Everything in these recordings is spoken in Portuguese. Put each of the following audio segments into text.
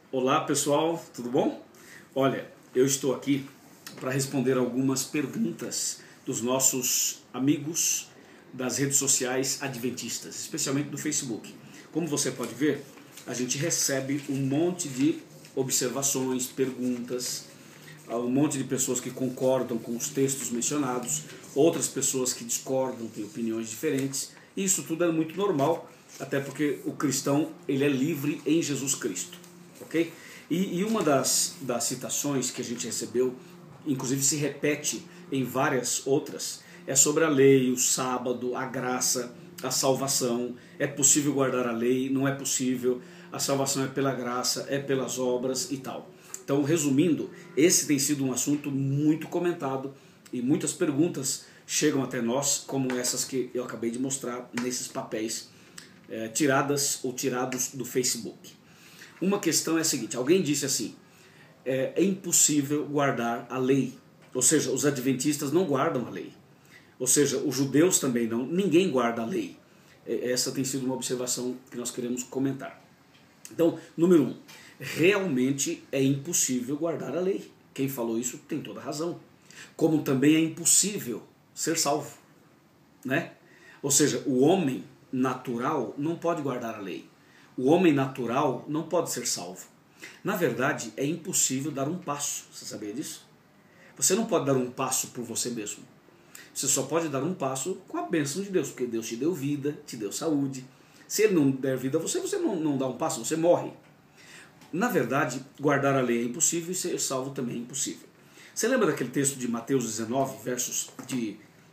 Olá pessoal, tudo bom? Olha, eu estou aqui para responder algumas perguntas dos nossos amigos das redes sociais adventistas, especialmente do Facebook. Como você pode ver, a gente recebe um monte de observações, perguntas, um monte de pessoas que concordam com os textos mencionados, outras pessoas que discordam, têm opiniões diferentes, e isso tudo é muito normal, até porque o cristão ele é livre em Jesus Cristo. Okay? E uma das citações que a gente recebeu, inclusive se repete em várias outras, é sobre a lei, o sábado, a graça, a salvação. É possível guardar a lei? Não é possível. A salvação é pela graça, é pelas obras e tal. Então, resumindo, esse tem sido um assunto muito comentado e muitas perguntas chegam até nós, como essas que eu acabei de mostrar nesses papéis tirados do Facebook. Uma questão é a seguinte: alguém disse assim, é impossível guardar a lei, ou seja, os adventistas não guardam a lei, ou seja, os judeus também não, ninguém guarda a lei. Essa tem sido uma observação que nós queremos comentar. Então, número 1, realmente é impossível guardar a lei. Quem falou isso tem toda a razão. Como também é impossível ser salvo, né? Ou seja, o homem natural não pode guardar a lei. O homem natural não pode ser salvo. Na verdade, é impossível dar um passo. Você sabia disso? Você não pode dar um passo por você mesmo. Você só pode dar um passo com a bênção de Deus, porque Deus te deu vida, te deu saúde. Se Ele não der vida a você, você não dá um passo, você morre. Na verdade, guardar a lei é impossível e ser salvo também é impossível. Você lembra daquele texto de Mateus 19, versos de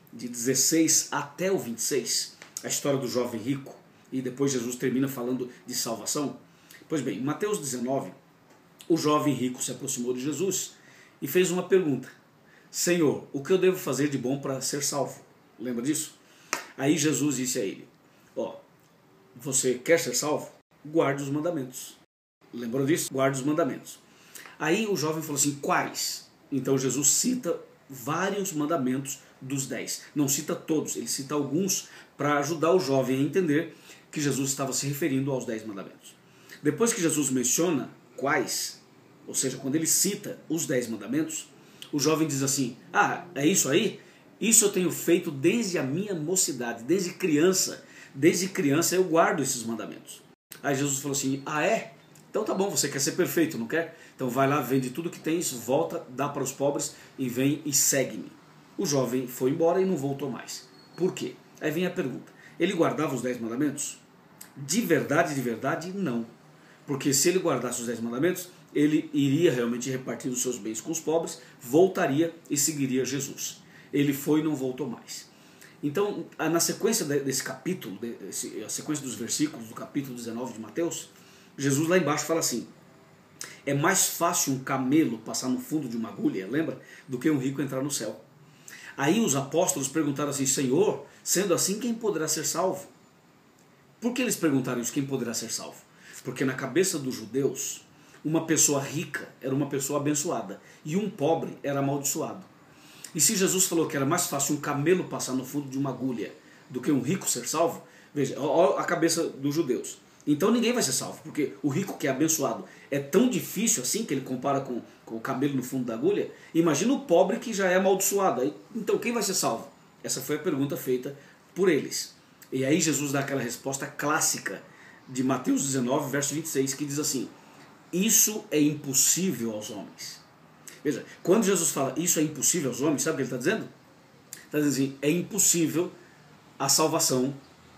16 até o 26? A história do jovem rico. E depois Jesus termina falando de salvação. Pois bem, em Mateus 19, o jovem rico se aproximou de Jesus e fez uma pergunta: Senhor, o que eu devo fazer de bom para ser salvo? Lembra disso? Aí Jesus disse a ele: você quer ser salvo? Guarde os mandamentos. Lembrou disso? Guarde os mandamentos. Aí o jovem falou assim: quais? Então Jesus cita vários mandamentos dos 10. Não cita todos, ele cita alguns para ajudar o jovem a entender que Jesus estava se referindo aos 10 mandamentos. Depois que Jesus menciona quais, ou seja, quando ele cita os 10 mandamentos, o jovem diz assim: é isso aí? Isso eu tenho feito desde a minha mocidade, desde criança eu guardo esses mandamentos. Aí Jesus falou assim: é? Então tá bom, você quer ser perfeito, não quer? Então vai lá, vende tudo que tens, volta, dá para os pobres e vem e segue-me. O jovem foi embora e não voltou mais. Por quê? Aí vem a pergunta: ele guardava os 10 mandamentos? De verdade, não. Porque se ele guardasse os 10 mandamentos, ele iria realmente repartir os seus bens com os pobres, voltaria e seguiria Jesus. Ele foi e não voltou mais. Então, na sequência desse capítulo, a sequência dos versículos do capítulo 19 de Mateus, Jesus lá embaixo fala assim: é mais fácil um camelo passar no fundo de uma agulha, lembra? Do que um rico entrar no céu. Aí os apóstolos perguntaram assim: Senhor, sendo assim, quem poderá ser salvo? Por que eles perguntaram isso, quem poderá ser salvo? Porque na cabeça dos judeus, uma pessoa rica era uma pessoa abençoada e um pobre era amaldiçoado. E se Jesus falou que era mais fácil um camelo passar no fundo de uma agulha do que um rico ser salvo, veja, olha a cabeça dos judeus. Então ninguém vai ser salvo, porque o rico que é abençoado é tão difícil assim, que ele compara com o camelo no fundo da agulha. Imagina o pobre que já é amaldiçoado. Então quem vai ser salvo? Essa foi a pergunta feita por eles. E aí Jesus dá aquela resposta clássica de Mateus 19, verso 26, que diz assim: isso é impossível aos homens. Veja, quando Jesus fala isso é impossível aos homens, sabe o que ele está dizendo? Está dizendo assim: é impossível a salvação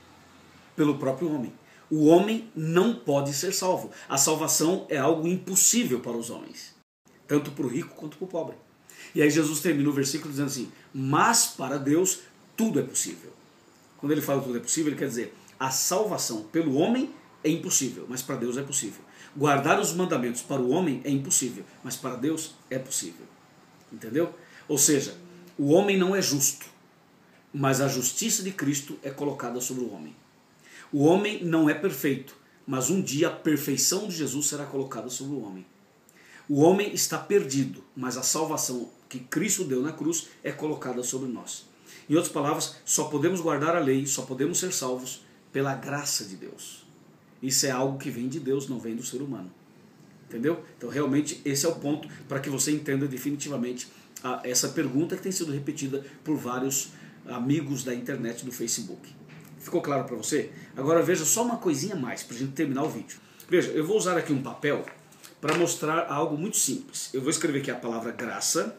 pelo próprio homem. O homem não pode ser salvo. A salvação é algo impossível para os homens, tanto para o rico quanto para o pobre. E aí Jesus termina o versículo dizendo assim: mas para Deus tudo é possível. Quando ele fala tudo é possível, ele quer dizer, a salvação pelo homem é impossível, mas para Deus é possível. Guardar os mandamentos para o homem é impossível, mas para Deus é possível. Entendeu? Ou seja, o homem não é justo, mas a justiça de Cristo é colocada sobre o homem. O homem não é perfeito, mas um dia a perfeição de Jesus será colocada sobre o homem. O homem está perdido, mas a salvação que Cristo deu na cruz é colocada sobre nós. Em outras palavras, só podemos guardar a lei, só podemos ser salvos pela graça de Deus. Isso é algo que vem de Deus, não vem do ser humano. Entendeu? Então realmente esse é o ponto para que você entenda definitivamente essa pergunta que tem sido repetida por vários amigos da internet do Facebook. Ficou claro para você? Agora veja só uma coisinha a mais para a gente terminar o vídeo. Veja, eu vou usar aqui um papel para mostrar algo muito simples. Eu vou escrever aqui a palavra graça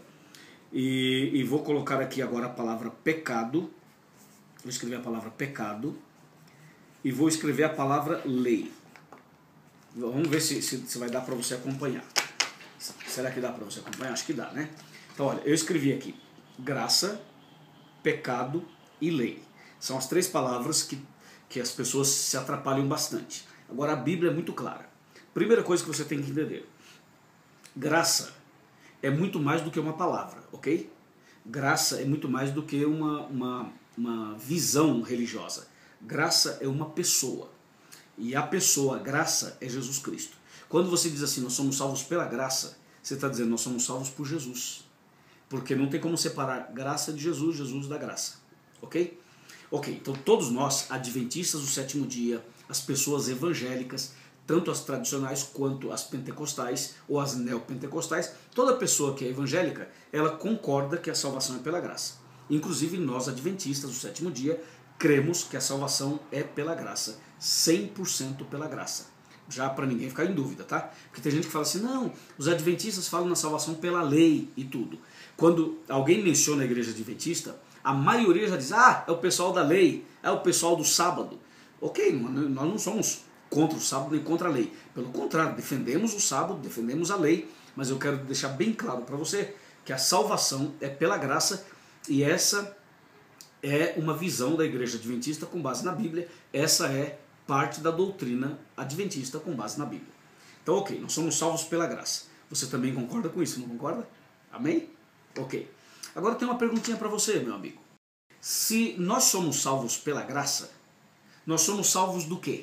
e vou colocar aqui agora a palavra pecado. Vou escrever a palavra pecado e vou escrever a palavra lei. Vamos ver se vai dar para você acompanhar. Será que dá para você acompanhar? Acho que dá, né? Então, olha, eu escrevi aqui graça, pecado e lei. São as três palavras que as pessoas se atrapalham bastante. Agora, a Bíblia é muito clara. Primeira coisa que você tem que entender. Graça é muito mais do que uma palavra, ok? Graça é muito mais do que uma visão religiosa. Graça é uma pessoa. E a pessoa, a graça, é Jesus Cristo. Quando você diz assim, nós somos salvos pela graça, você está dizendo, nós somos salvos por Jesus. Porque não tem como separar graça de Jesus, Jesus da graça. Ok? Ok, então todos nós, adventistas do sétimo dia, as pessoas evangélicas, tanto as tradicionais quanto as pentecostais ou as neopentecostais, toda pessoa que é evangélica, ela concorda que a salvação é pela graça. Inclusive nós, adventistas do sétimo dia, cremos que a salvação é pela graça, 100% pela graça. Já para ninguém ficar em dúvida, tá? Porque tem gente que fala assim, não, os adventistas falam na salvação pela lei e tudo. Quando alguém menciona a igreja adventista, a maioria já diz, é o pessoal da lei, é o pessoal do sábado. Ok, nós não somos contra o sábado nem contra a lei. Pelo contrário, defendemos o sábado, defendemos a lei, mas eu quero deixar bem claro para você que a salvação é pela graça e essa é uma visão da igreja adventista com base na Bíblia. Essa é parte da doutrina adventista com base na Bíblia. Então, ok, nós somos salvos pela graça. Você também concorda com isso, não concorda? Amém? Ok. Agora tem uma perguntinha para você, meu amigo. Se nós somos salvos pela graça, nós somos salvos do quê?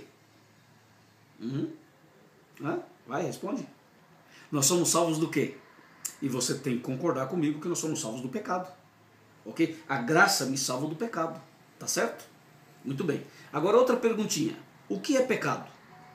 Vai, responde. Nós somos salvos do quê? E você tem que concordar comigo que nós somos salvos do pecado. Ok? A graça me salva do pecado. Tá certo? Muito bem. Agora outra perguntinha. O que é pecado?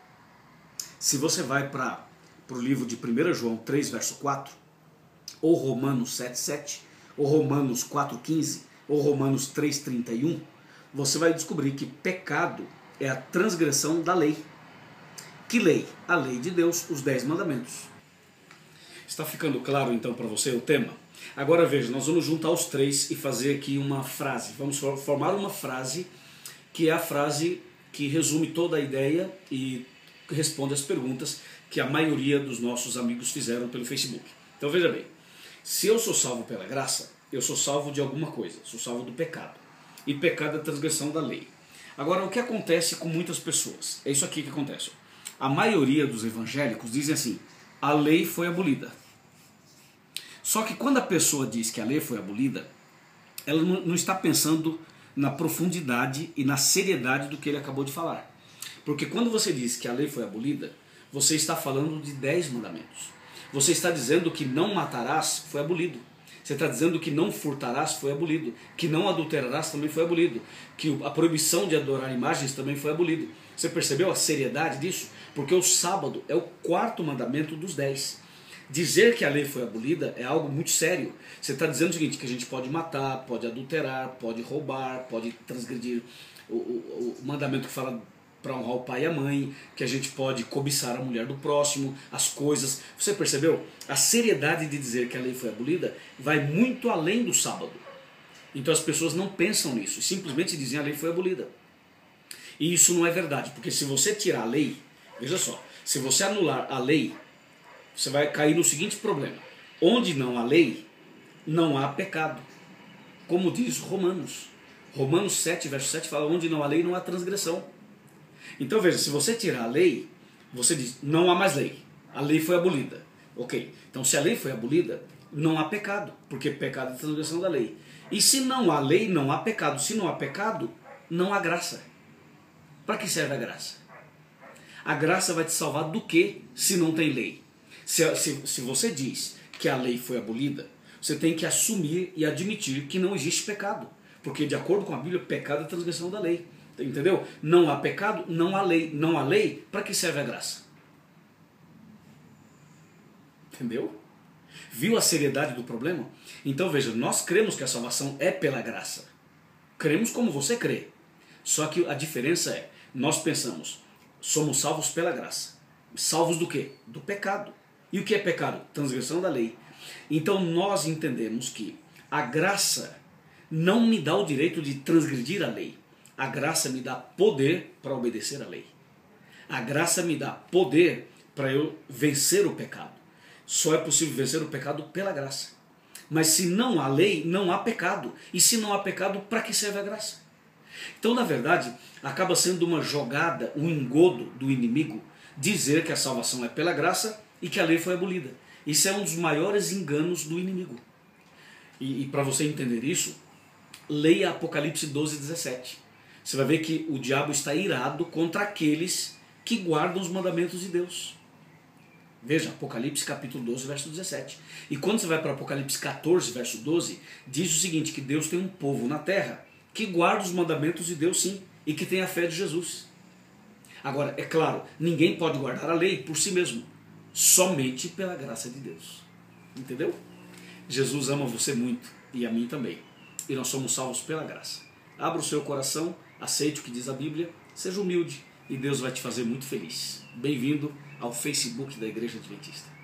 Se você vai para o livro de 1 João 3, verso 4, ou Romanos 7, 7, ou Romanos 4, 15, ou Romanos 3, 31, você vai descobrir que pecado é a transgressão da lei. Que lei? A lei de Deus, os 10 mandamentos. Está ficando claro então para você o tema? Agora veja, nós vamos juntar os três e fazer aqui uma frase. Vamos formar uma frase que é a frase que resume toda a ideia e responde as perguntas que a maioria dos nossos amigos fizeram pelo Facebook. Então veja bem, se eu sou salvo pela graça, eu sou salvo de alguma coisa, sou salvo do pecado. E pecado é a transgressão da lei. Agora, o que acontece com muitas pessoas? É isso aqui que acontece. A maioria dos evangélicos dizem assim, a lei foi abolida. Só que quando a pessoa diz que a lei foi abolida, ela não está pensando na profundidade e na seriedade do que ele acabou de falar. Porque quando você diz que a lei foi abolida, você está falando de 10 mandamentos. Você está dizendo que não matarás foi abolido. Você está dizendo que não furtarás foi abolido. Que não adulterarás também foi abolido. Que a proibição de adorar imagens também foi abolido. Você percebeu a seriedade disso? Porque o sábado é o 4º mandamento dos 10. Dizer que a lei foi abolida é algo muito sério. Você está dizendo o seguinte, que a gente pode matar, pode adulterar, pode roubar, pode transgredir o mandamento que fala para honrar o pai e a mãe, que a gente pode cobiçar a mulher do próximo, as coisas. Você percebeu? A seriedade de dizer que a lei foi abolida vai muito além do sábado. Então as pessoas não pensam nisso, simplesmente dizem que a lei foi abolida. E isso não é verdade, porque se você tirar a lei, veja só, se você anular a lei, você vai cair no seguinte problema. Onde não há lei, não há pecado. Como diz Romanos. Romanos 7, verso 7 fala, onde não há lei, não há transgressão. Então veja, se você tirar a lei, você diz, não há mais lei. A lei foi abolida. Ok, então se a lei foi abolida, não há pecado, porque pecado é transgressão da lei. E se não há lei, não há pecado. Se não há pecado, não há graça. Para que serve a graça? A graça vai te salvar do que se não tem lei? Se você diz que a lei foi abolida, você tem que assumir e admitir que não existe pecado. Porque de acordo com a Bíblia, pecado é transgressão da lei. Entendeu? Não há pecado, não há lei. Não há lei, para que serve a graça? Entendeu? Viu a seriedade do problema? Então veja, nós cremos que a salvação é pela graça. Cremos como você crê. Só que a diferença é, nós pensamos, somos salvos pela graça. Salvos do quê? Do pecado. E o que é pecado? Transgressão da lei. Então nós entendemos que a graça não me dá o direito de transgredir a lei. A graça me dá poder para obedecer a lei. A graça me dá poder para eu vencer o pecado. Só é possível vencer o pecado pela graça. Mas se não há lei, não há pecado. E se não há pecado, para que serve a graça? Então, na verdade, acaba sendo uma jogada, um engodo do inimigo dizer que a salvação é pela graça e que a lei foi abolida. Isso é um dos maiores enganos do inimigo. E para você entender isso, leia Apocalipse 12:17. Você vai ver que o diabo está irado contra aqueles que guardam os mandamentos de Deus. Veja, Apocalipse capítulo 12, verso 17. E quando você vai para Apocalipse 14, verso 12, diz o seguinte, que Deus tem um povo na terra que guarda os mandamentos de Deus sim, e que tem a fé de Jesus. Agora, é claro, ninguém pode guardar a lei por si mesmo, somente pela graça de Deus. Entendeu? Jesus ama você muito, e a mim também. E nós somos salvos pela graça. Abra o seu coração, aceite o que diz a Bíblia, seja humilde, e Deus vai te fazer muito feliz. Bem-vindo ao Facebook da Igreja Adventista.